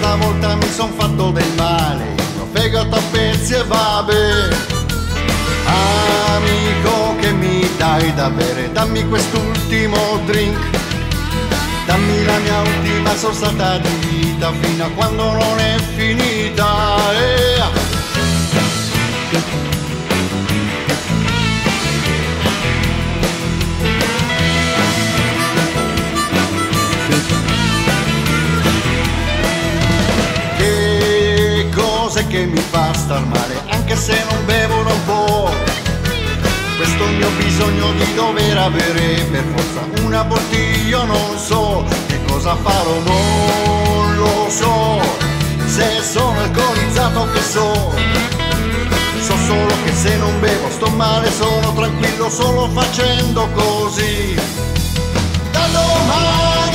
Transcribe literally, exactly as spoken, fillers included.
una volta mi son fatto del male, il mio fegato a pezzi e vabbè. Amico che mi dai da bere, dammi quest'ultimo drink, dammi la mia ultima sorsata di vita fino a quando non è finita. Eh. Che cos'è che mi fa star male, anche se non bevo da un po'? Questo è il mio bisogno di dover avere per forza una bottiglia, non so che cosa farò, non lo so. Se sono alcolizzato che so, so solo che se non bevo sto male, sono tranquillo solo facendo così. Da domani